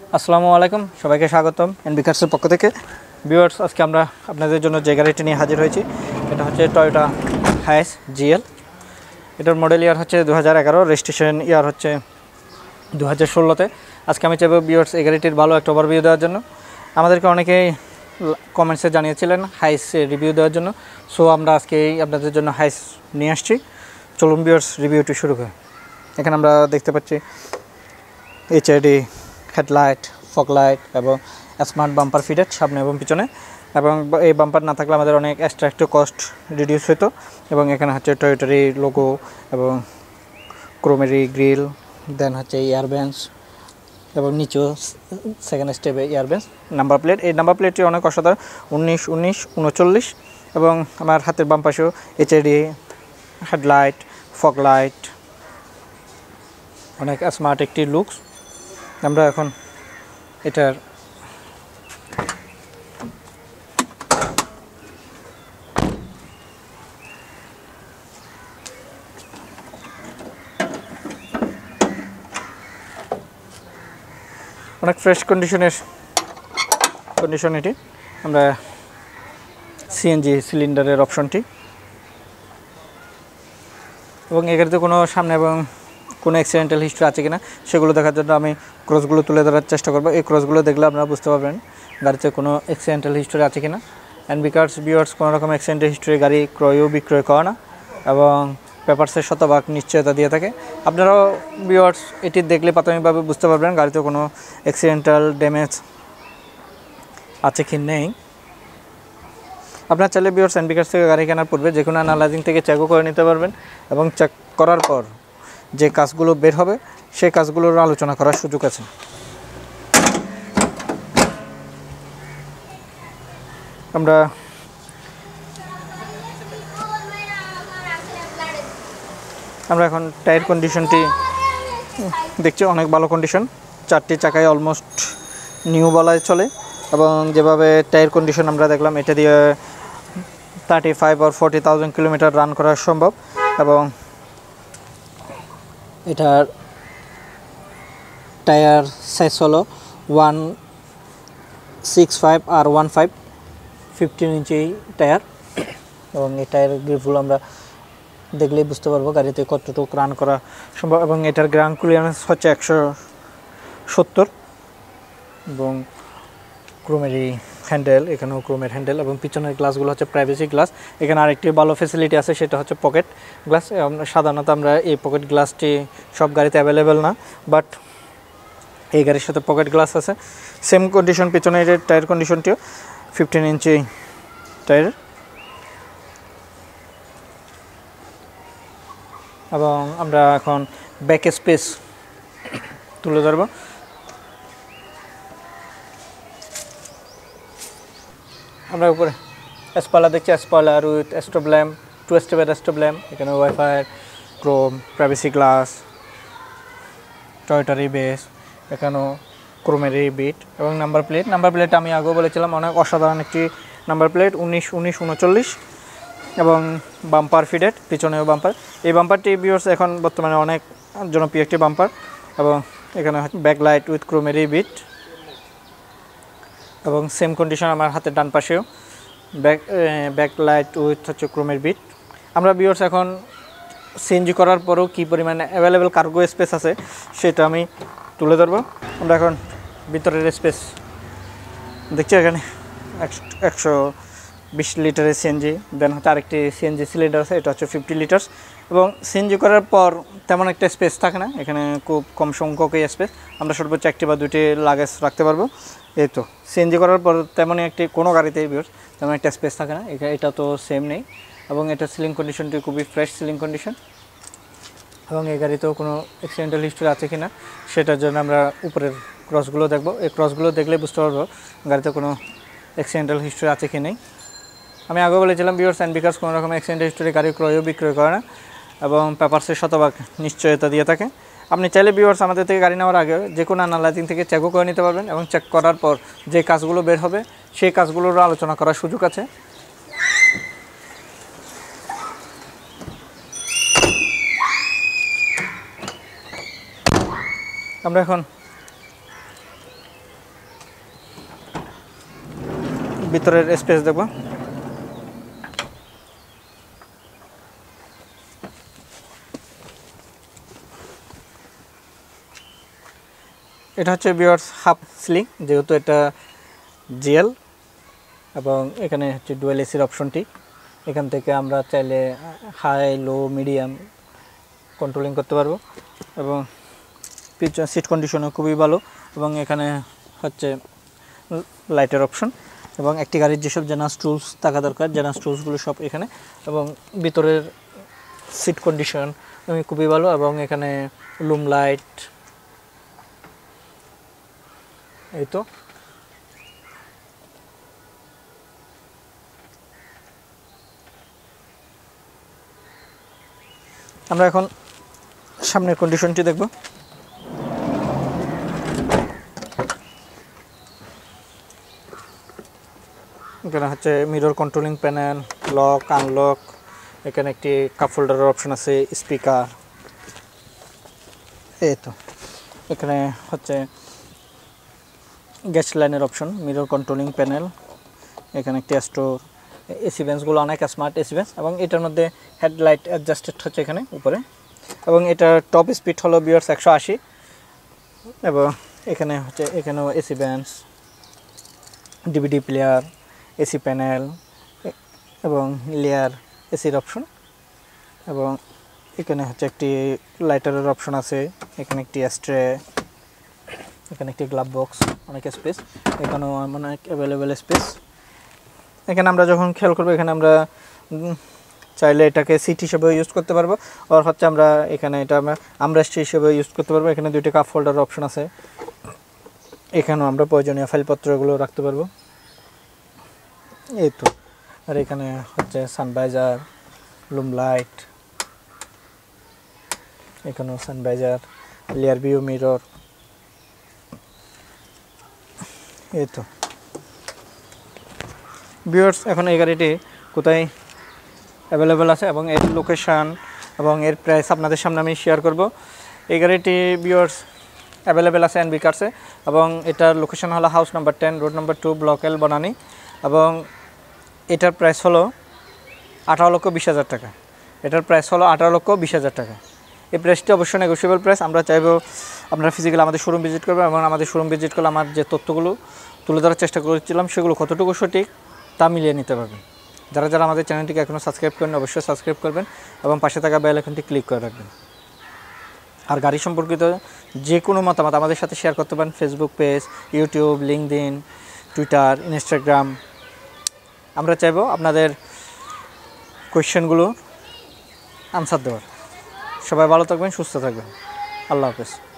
আসসালামু আলাইকুম, সবাইকে স্বাগতম এনবি কার্সের পক্ষ থেকে। ভিউয়ার্স, আজকে আমরা আপনাদের জন্য যে গাড়িটি নিয়ে হাজির হয়েছি এটা হচ্ছে টয়োটা হাইস জিএল। এটার মডেল ইয়ার হচ্ছে 2011, রেজিস্ট্রেশন ইয়ার হচ্ছে 2016-তে। আজকে আমি চাইব ভিউয়ার্স এই গাড়িটির ভালো একটা ওভারভিউ দেওয়ার জন্য। আমাদেরকে অনেকেই কমেন্টসে জানিয়েছিলেন হাইস রিভিউ দেওয়ার জন্য, সো আমরা আজকে আপনাদের জন্য হাইস নিয়ে আসছি। চলুন ভিউয়ার্স রিভিউটি শুরু করি। এখানে আমরা দেখতে পাচ্ছি এইচআইডি হেডলাইট, ফগ লাইট এবং স্মার্ট বাম্পার ফিটেড সামনে এবং পিছনে, এবং এই বাম্পার না থাকলে আমাদের অনেক এক্সট্রা একটু কস্ট রিডিউস হতো। এবং এখানে হচ্ছে টয়োটারি লোগো এবং ক্রোমেরি গ্রিল, দেন হচ্ছে এয়ারবেন্স এবং নিচেও সেকেন্ড স্টেপে এয়ারবেন্স। নাম্বার প্লেট, এই নাম্বার প্লেটটি অনেক অসাধারণ, 19, 19, 39। এবং আমার হাতের বাম পাশেও এইচআইডি হেডলাইট, ফগ লাইট, অনেক স্মার্ট একটি লুকস। আমরা এখন এটার অনেক ফ্রেশ কন্ডিশন এটি। আমরা সিএনজি সিলিন্ডারের অপশনটি, এবং এই গাড়িতে কোনো সামনে এবং কোনো অ্যাক্সিডেন্টাল হিস্ট্রি আছে কিনা সেগুলো দেখার জন্য আমি ক্রসগুলো তুলে ধরার চেষ্টা করব। এই ক্রসগুলো দেখলে আপনারা বুঝতে পারবেন গাড়িতে কোনো অ্যাক্সিডেন্টাল হিস্ট্রি আছে কিনা। এনবি কার্স ভিউয়ার্স কোনো রকম অ্যাক্সিডেন্টাল হিস্ট্রি গাড়ি ক্রয় ও বিক্রয় করে না, এবং পেপারসের শতভাগ নিশ্চয়তা দিয়ে থাকে। আপনারাও ভিউয়ার্স এটি দেখলে প্রাথমিকভাবে বুঝতে পারবেন গাড়িতে কোনো অ্যাক্সিডেন্টাল ড্যামেজ আছে কি নেই। আপনার চাইলে ভিউয়ার্স এনবি কার্স থেকে গাড়ি কেনার পূর্বে যে কোনো অ্যানালাইজিং থেকে চেকও করে নিতে পারবেন, এবং চেক করার পর যে কাজগুলো বের হবে সেই কাজগুলোর আলোচনা করার সুযোগ আছে। আমরা এখন টায়ার কন্ডিশনটি দেখছি, অনেক ভালো কন্ডিশন। 4টি চাকায় অলমোস্ট নিউ বলায় চলে, এবং যেভাবে টায়ার কন্ডিশন আমরা দেখলাম এটা দিয়ে 35 or 40,000 কিলোমিটার রান করা সম্ভব। এবং এটার টায়ার সাইজ হলো 165 আর 15, 15 ইঞ্চি টায়ার। এবং এই টায়ার গ্রিপগুলো আমরা দেখলেই বুঝতে পারবো গাড়িতে কতটুকু রান করা সম্ভব। এবং এটার গ্রাউন্ড ক্লিয়ারেন্স হচ্ছে 170, এবং ক্রোমেরি হ্যান্ডেল, এখানেও ক্রোমের হ্যান্ডেল, এবং পিছনের গ্লাসগুলো হচ্ছে প্রাইভেসি গ্লাস। এখানে আরেকটি ভালো ফ্যাসিলিটি আছে, সেটা হচ্ছে পকেট গ্লাস। সাধারণত আমরা এই পকেট গ্লাসটি সব গাড়িতে অ্যাভেলেবেল না, বাট এই গাড়ির সাথে পকেট গ্লাস আছে। সেম কন্ডিশন পিছনের টায়ার কন্ডিশনটিও 15 ইঞ্চি টায়ার। এবং আমরা এখন ব্যাক স্পেস তুলে ধরব। আমরা উপরে স্পয়লার দেখছি, স্পয়লার উইথ স্টপ ল্যাম্প, 2 স্টেপের স্টপ ল্যাম্প। এখানে ওয়াইফাই, ক্রোম, প্রাইভেসি গ্লাস, টয়োটারি বেস, এখানেও ক্রোমেরি বিট। এবং নাম্বার প্লেট আমি আগেও বলেছিলাম অনেক অসাধারণ একটি নাম্বার প্লেট, 19, 19, 39। এবং বাম্পার ফিডেড, পিছনেও বাম্পার। এই বাম্পারটি ভিউয়ার্স এখন বর্তমানে অনেক জনপ্রিয় একটি বাম্পার। এবং এখানে ব্যাক লাইট উইথ ক্রোমেরি বিট, এবং সেম কন্ডিশন আমার হাতের ডান পাশেও ব্যাক লাইট উইথ হচ্ছে ক্রোমের বিট। আমরা ভিউয়ার্স এখন সিএনজি করার পরেও কী পরিমাণে অ্যাভেলেবেল কার্গো স্পেস আছে সেটা আমি তুলে ধরবো। আমরা এখন ভিতরের স্পেস দেখছি, এখানে 120 লিটারের সিএনজি, দেন হচ্ছে আরেকটি সিএনজি সিলিন্ডার আছে, এটা হচ্ছে 50 লিটার্স। এবং সিএনজি করার পর তেমন একটা স্পেস থাকে না, এখানে খুব কম সংখ্যকই স্পেস। আমরা সর্বোচ্চ 1টি বা 2টি লাগেজ রাখতে পারবো। এই তো সিএনজি করার পর তেমনই কোনো গাড়িতেই তেমন একটা স্পেস থাকে না, এটা তো সেম নেই। এবং এটা সিলিং কন্ডিশনটি খুবই ফ্রেশ সিলিং কন্ডিশন। এবং এই গাড়িতেও কোনো অ্যাক্সিডেন্টাল হিস্ট্রি আছে কি না সেটার জন্য আমরা উপরের ক্রসগুলো দেখব। এই ক্রসগুলো দেখলে বুঝতে পারবো গাড়িতে কোনো অ্যাক্সিডেন্টাল হিস্ট্রি আছে কি নেই। আমি আগে বলেছিলাম ভিউয়ার্স এনবি কার্স কোনো রকম অ্যাক্সিডেন্টাল হিস্ট্রি গাড়ি ক্রয় ও বিক্রয় করে না, এবং পেপারসের শতভাগ নিশ্চয়তা দিয়ে থাকে। আপনি চাইলে ভিউয়ার্স আমাদের থেকে গাড়ি নেওয়ার আগে যে কোনো অ্যানালাইজিং থেকে চেকও করে নিতে পারবেন, এবং চেক করার পর যে কাজগুলো বের হবে সেই কাজগুলোর আলোচনা করার সুযোগ আছে। আমরা এখন ভিতরের স্পেস দেখব। এটা হচ্ছে ভিউয়ার্স হাফ স্লিং, যেহেতু এটা জিএল, এবং এখানে হচ্ছে ডুয়েল এসির অপশনটি। এখান থেকে আমরা চাইলে হাই, লো, মিডিয়াম কন্ট্রোলিং করতে পারবো, এবং পিছন সিট কন্ডিশনও খুবই ভালো। এবং এখানে হচ্ছে লাইটের অপশন, এবং একটি গাড়ির যেসব জেনারেল টুলস থাকা দরকার, জেনারেল টুলসগুলো সব এখানে। এবং ভিতরের সিট কন্ডিশন খুবই ভালো, এবং এখানে লুম লাইট, এই তো। আমরা এখন সামনের কন্ডিশনটি দেখব। এখানে হচ্ছে mirror controlling panel, lock unlock, এখানে একটি কাপ হোল্ডারের অপশন আছে, স্পিকার, এই তো। এখানে হচ্ছে গ্যাস লাইনের অপশন, মিরর কন্ট্রোলিং প্যানেল, এখানে একটি স্টোর। এসি বেঞ্চগুলো অনেক স্মার্ট এসি বেঞ্চ, এবং এটার মধ্যে হেডলাইট অ্যাডজাস্টেড হচ্ছে এখানে উপরে। এবং এটার টপ স্পিড হলো ভিউয়ার্স 180, এবং এখানে হচ্ছে এখানেও এসি বেঞ্চ, ডিভিডি প্লেয়ার, এসি প্যানেল, এবং লেয়ার এসির অপশন। এবং এখানে হচ্ছে একটি লাইটারের অপশন আছে, এখানে একটি স্ট্রে, এখানে একটি গ্লাভ বক্স, অনেক স্পেস, এখানেও অনেক অ্যাভেলেবেল স্পেস। এখানে আমরা যখন খেয়াল করবো, এখানে আমরা চাইলে এটাকে সিট হিসেবে ইউজ করতে পারবো, আর হচ্ছে আমরা এখানে এটা আমরেস্ট হিসেবে ইউজ করতে পারবো। এখানে দুইটি কাপ হোল্ডার অপশন আছে, এখানেও আমরা প্রয়োজনীয় ফাইলপত্রগুলো রাখতে পারবো, এই তো। আর এখানে হচ্ছে সানভাইজার, লুম লাইট, এখানেও সানভাইজার, লেয়ার ভিউ মিরর, এই তো। ভিউয়ার্স, এখন এই গাড়িটি কোথায় অ্যাভেলেবেল আছে এবং এর লোকেশান এবং এর প্রাইস আপনাদের সামনে আমি শেয়ার করব। এই গাড়িটি ভিউয়ার্স অ্যাভেলেবেল আছে এনবি কার্সে, এবং এটার লোকেশান হলো house number 10, road number 2, block L, Banani. এবং এটার প্রাইস হলো 18,20,000 টাকা। এটার প্রাইস হলো 18,20,000 টাকা। এই প্রাইসটি অবশ্যই নেগোশিয়েবল প্রাইস। আমরা চাইবো আপনারা ফিজিক্যালি আমাদের শোরুম ভিজিট করবেন, এবং আমাদের শোরুম ভিজিট করলে আমার যে তথ্যগুলো তুলে ধরার চেষ্টা করেছিলাম সেগুলো কতটুকু সঠিক তা মিলিয়ে নিতে পারবেন। যারা যারা আমাদের চ্যানেলটিকে এখনও সাবস্ক্রাইব করেন, অবশ্যই সাবস্ক্রাইব করবেন, এবং পাশে থাকা বেল আইকনটি ক্লিক করে রাখবেন। আর গাড়ি সম্পর্কিত যে কোনো মতামত আমাদের সাথে শেয়ার করতে পারেন, Facebook page, YouTube, LinkedIn, Twitter, Instagram. আমরা চাইবো আপনাদের কোয়েশ্চেনগুলো আনসার দেওয়ার। সবাই ভালো থাকবেন, সুস্থ থাকবেন। আল্লাহ হাফেজ।